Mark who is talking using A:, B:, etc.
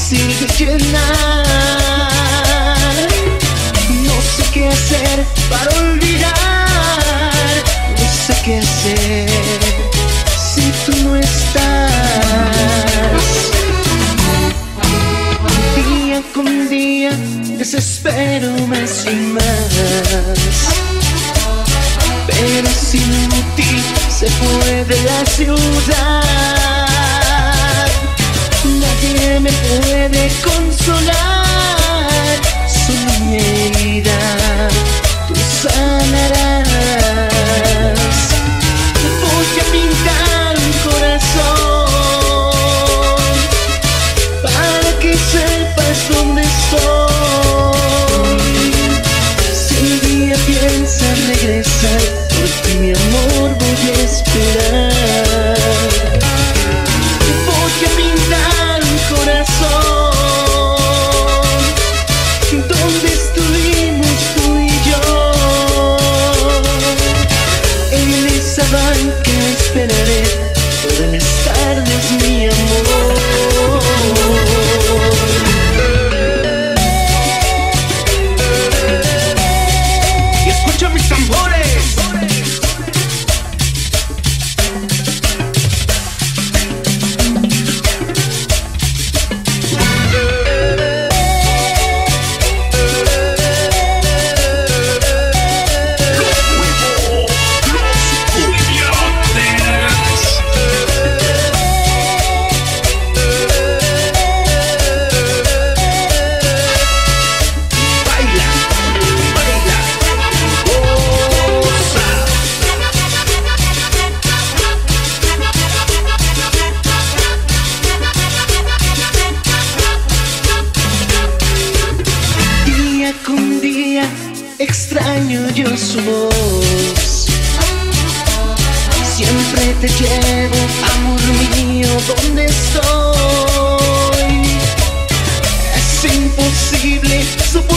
A: difícil de llenar. No sé qué hacer para olvidar, no sé qué hacer si tú no estás. Día con día desespero más y más, pero sin ti se fue de la ciudad. Nadie me puede consolar, solo mi herida tú sanarás. Voy a pintar un corazón para que sepas dónde estoy. Si un día piensas regresar, por ti mi amor voy a esperar. Voy a pintar un corazón donde estuvimos tú y yo. En esa banca esperaré todas las tardes, mi amor. Y escucha mis tambores. Extraño yo su voz, siempre te llevo, amor mío, donde estoy. Es imposible soportar